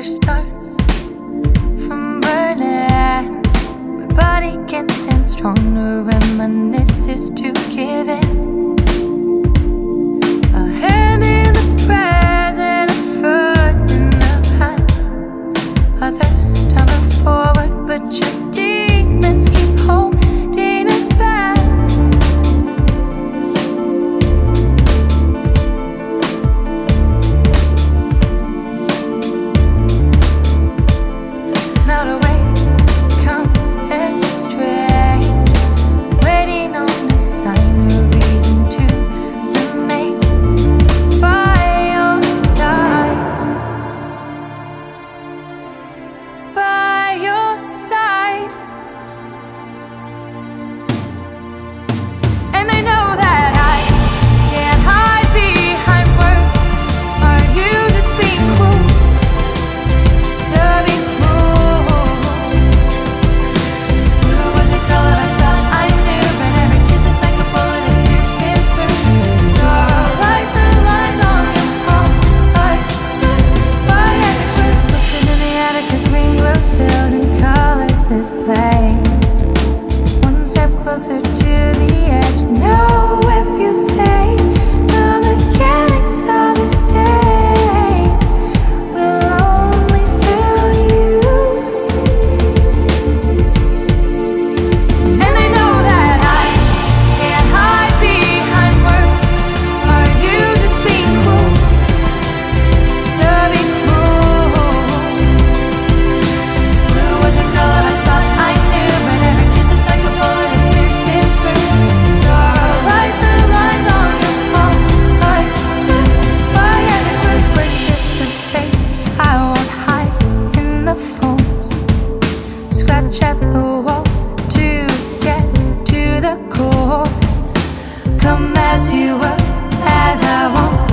push starts from Berlin. My body can't stand strong, no reminiscences to give in. A hand in the present, a foot in the past. Others stumble forward, but your demons keep holding us back. Now the way come is strange, waiting on a sign, a reason to remain by your side. By your side. And I know that I can't hide behind words. Are you just being cruel to be cruel? Blue was the color I thought I knew, but every kiss it's like a bullet, it pierces through. Sorrow like the lines on your palm. I stood by as it grew. Whispers in the attic, a green glow spills and colors this place. One step closer to the edge. No whip, you say. The mechanics of a stain will only fill you. And I know that I can't hide behind words. Are you just being cruel to be cruel? Blue was a color I thought I knew, but every kiss it's like a bullet, it pierces through. Sorrow like the lines on your palm. I stood by as it grew. Voices of faith I won't hide in the phones. Scratch at the walls to get to the core. Come as you were, as I won't